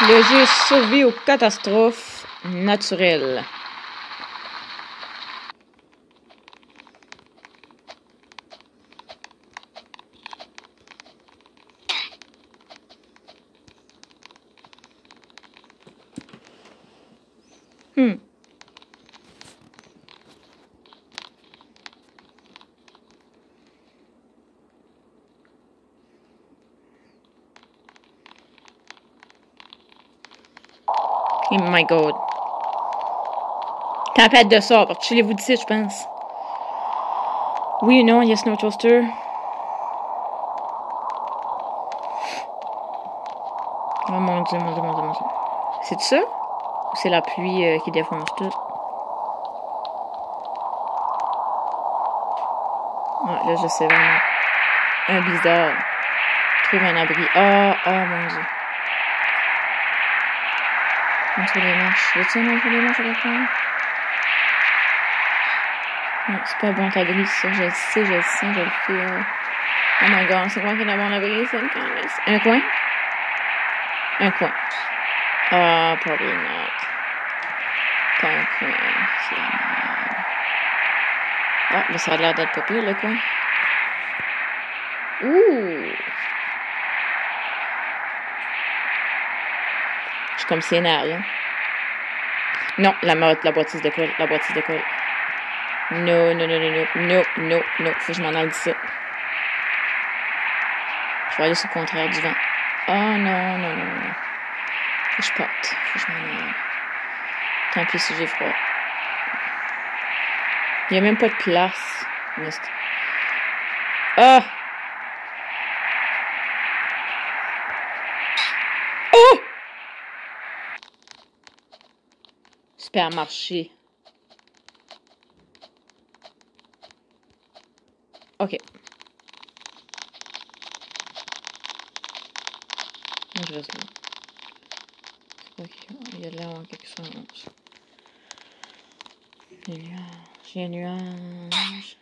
Le jeu survit aux catastrophes naturelles. Oh my god. Tempête de sort. Reculez-vous d'ici, je pense. Oui ou non, yes, no toaster. Oh mon dieu, mon dieu, mon dieu, mon dieu. C'est ça? Ou c'est la pluie qui défonce tout? Ouais, là, je sais vraiment. Un blizzard. Trouve un abri. Oh mon dieu. Entre les marches. Y'a-t-il un entre les marches à la fin? Non, c'est pas bon ta brise, ça. Je le sais, je le sens, je le fais. Oh my god, c'est quoi qui est la bonne abri? C'est une canisse. Un coin? Un coin. Ah, probably not. Pas un coin. C'est la merde. Ah, mais ça a l'air d'être pas pire, le coin. Ouh! Je suis comme sénère, là. Non, la bâtisse d'école. La bâtisse d'école. Non. Faut que je m'en aille d'ici. Je vais aller sur le contraire du vent. Oh non. Faut que je parte. Faut que je m'en aille. Tant pis si j'ai froid. Il n'y a même pas de place. Ah! Oh! Supermarché. Ok. Je reste là. Il y a là quelque chose. Des nuages. Il y a un nuage.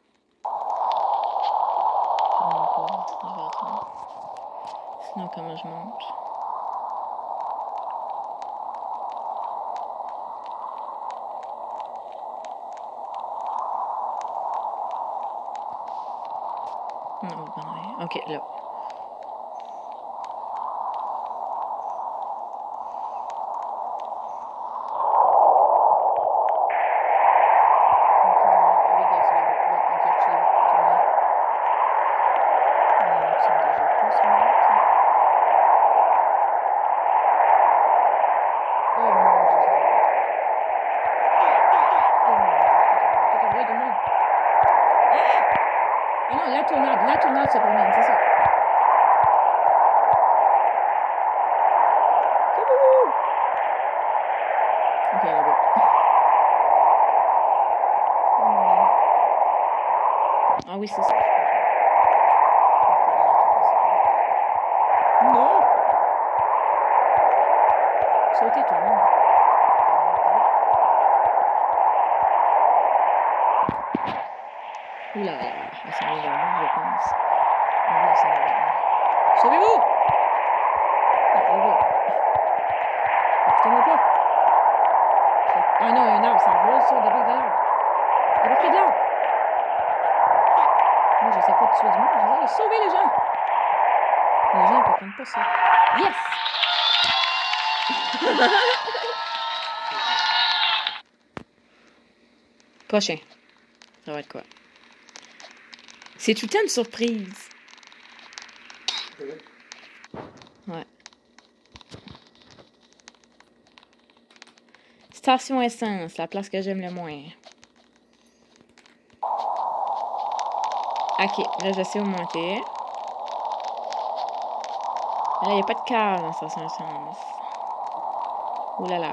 Je vais attendre. Sinon, comment je monte? Non, ben, ok, là. La tournade se promène, c'est ça. Ok, là-bas. Ah oui, c'est ça. Non! Sautez tout le monde. Oula, elle s'en est vers moi, je pense. Ah oui, elle s'en est vers moi. Sauvez-vous! Non, oui. Écoutez-moi pas. Ah non, un arbre, ça vole ça, débarque de l'arbre. Débarquez de l'arbre. Moi, j'essaie pas de tuer du monde, j'essaie de sauver les gens. Les gens ne comprennent pas ça. Yes! Prochain. Ça va être quoi? C'est tout le temps une surprise. Ouais. Station essence, la place que j'aime le moins. Ok, là je sais où monter. Là, il n'y a pas de cave dans la station essence. Ouh là là.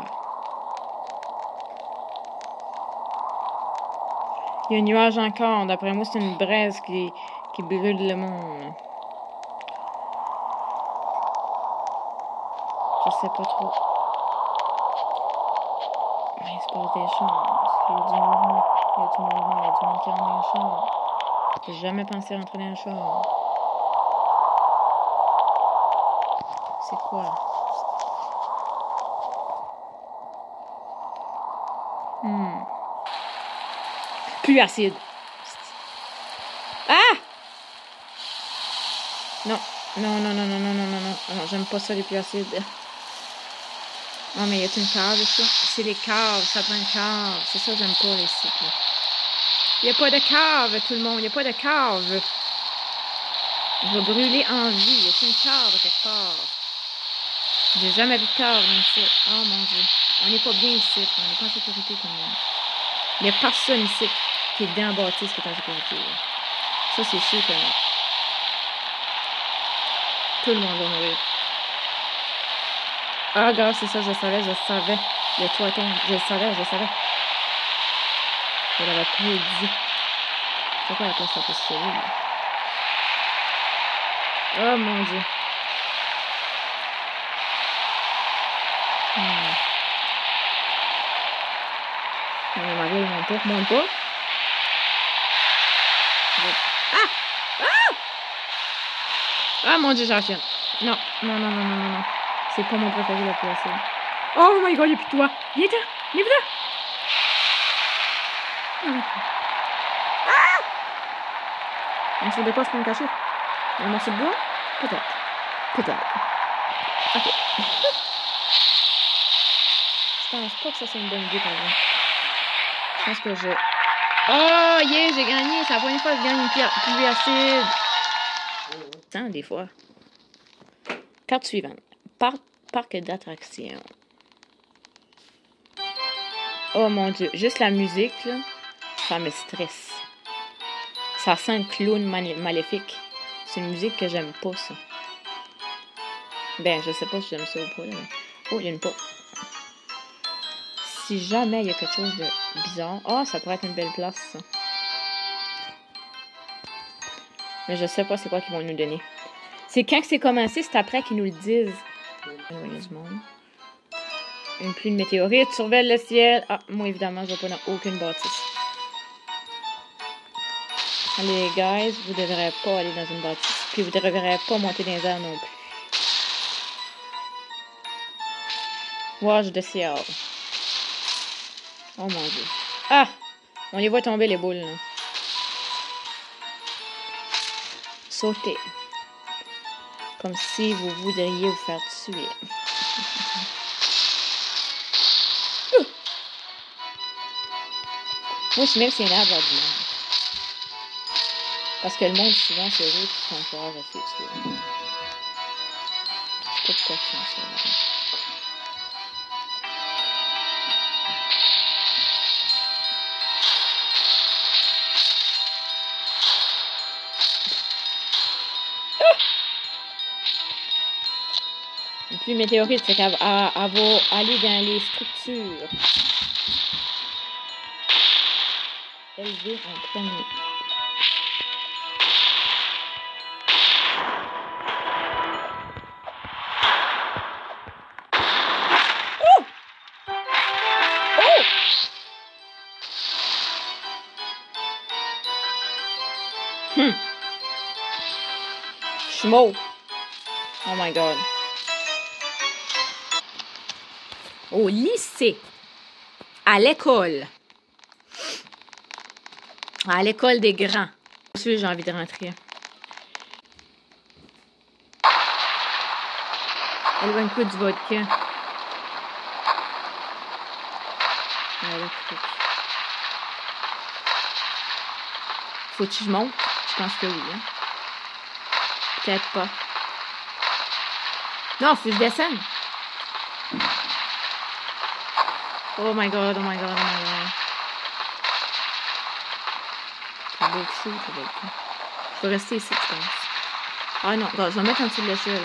Il y a un nuage encore. D'après moi, c'est une braise qui brûle le monde. Je sais pas trop. Mais il se passe des choses. Il y a du mouvement. Il y a du monde qui rentre dans un char. J'ai jamais pensé rentrer dans un char. C'est quoi? Pluie acide. Ah! Non. Non, non, non, non, non, non, non, non. Non, j'aime pas ça, les pluies acides. Oh, mais y a-t-il une cave ici? C'est les caves, ça prend une cave. C'est ça, j'aime pas les sites, là. Y a pas de cave, tout le monde. Y a pas de cave. Je vais brûler en vie. Y a-t-il une cave quelque part? J'ai jamais vu de cave dans ça. Oh mon Dieu. On n'est pas bien ici. On n'est pas en sécurité, tout le monde. Il n'y a personne ici qui est dans la bâtisse qui est en sécurité. Là. Ça, c'est sûr que non. Tout le monde va mourir. Ah, regarde, c'est ça, je savais. Le toit tombe. Je savais. Je l'avais prédit. C'est quoi la place la plus solide? Oh mon Dieu. On va il monte pas. Ah! Ah! Ah mon Dieu, j'en chienne. Non. C'est pas mon préféré la plus acide. Oh my god, il n'y a plus de toi. Viens là. Ah! On se dépasse pour me cacher. Un morceau de bois? Peut-être. Ok. Je pense pas que ça c'est une bonne idée par exemple. Je pense que je... Oh yeah, j'ai gagné. C'est la première fois que je gagne une pluie acide. Tant des fois. Carte suivante. Parc d'attraction. Oh mon Dieu. Juste la musique, là, ça me stresse. Ça sent un clown maléfique. C'est une musique que j'aime pas, ça. Ben, je sais pas si j'aime ça ou pas. Là. Oh, il y a une porte. Si jamais il y a quelque chose de bizarre... Ah, ça pourrait être une belle place, ça. Mais je sais pas c'est quoi qu'ils vont nous donner. C'est quand que c'est commencé, c'est après qu'ils nous le disent. Une pluie de météorites surveille le ciel. Ah, moi, évidemment, je vais pas dans aucune bâtisse. Allez, guys, vous devrez pas aller dans une bâtisse. Puis vous devrez pas monter dans les airs non plus. Watch the ciel. Oh mon Dieu. Ah! On les voit tomber, les boules, là. Sauter. Comme si vous voudriez vous faire tuer. Moi, je mets le scénario dans du monde. Parce que le monde, souvent, c'est eux qui s'encouragent à se tuer. Je sais pas pourquoi ils font ça. Là. Une pluie météorite, c'est qu'elle va aller dans les structures. Élevé en premier. Oh! Oh! Je suis mauve. Oh my god. Au lycée. À l'école. À l'école des grands. Ensuite, j'ai envie de rentrer. Éloigne-toi du vodka. Faut que je monte? Je pense que oui. Hein? Peut-être pas. Non, faut que je descende. Oh my god. C'est beau que je vais rester ici, je pense. Ah non, je vais mettre en dessous de l'échelle.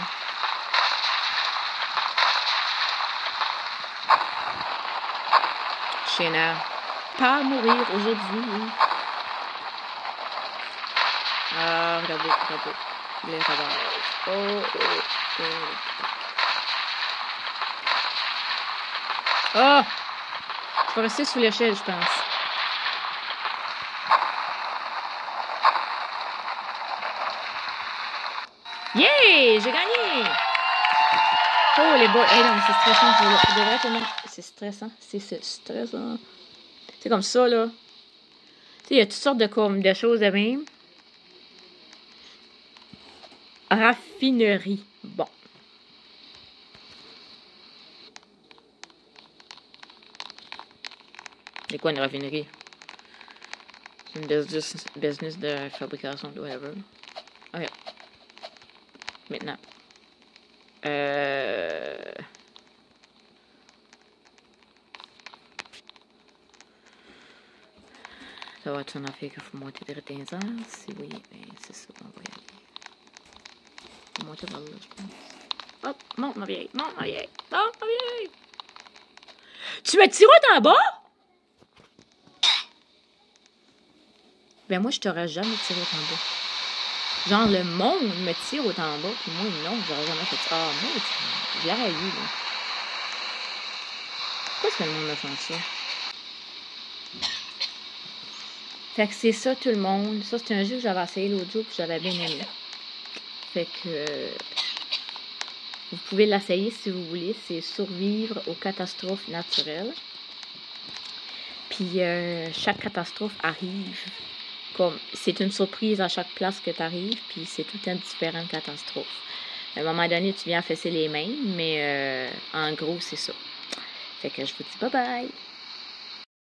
Chénard. Pas mourir aujourd'hui. Ah, regardez. Les ravages. Oh. Oh! Je vais rester sous l'échelle, je pense. Yeah! J'ai gagné! Oh, les boys. Hey, non, c'est stressant. C'est stressant. C'est comme ça, là. Tu sais, il y a toutes sortes de choses de même. Raffinerie. Bon. C'est quoi une raffinerie? C'est une business de fabrication de whatever. Ok. Maintenant. Ça va être une affaire qu'il faut monter de 15 ans. Si oui, ben c'est ça qu'on va y aller. Faut monter par là, je pense. Hop, monte ma vieille, monte ma vieille, monte ma vieille. Tu me tires en bas? Ben moi, je t'aurais jamais tiré en bas. Genre, le monde me tire autant en bas, puis moi, non, j'aurais jamais fait ça. Ah, moi, je l'aurais eu, là. Pourquoi est-ce que le monde me fait ça? Fait que c'est ça, tout le monde. Ça, c'était un jeu que j'avais essayé l'autre jour, puis j'avais bien aimé. Fait que... vous pouvez l'essayer si vous voulez. C'est survivre aux catastrophes naturelles. Puis, chaque catastrophe arrive comme... C'est une surprise à chaque place que tu arrives, puis c'est tout un différent catastrophe. À un moment donné, tu viens fesser les mains, mais en gros, c'est ça. Fait que je vous dis bye bye!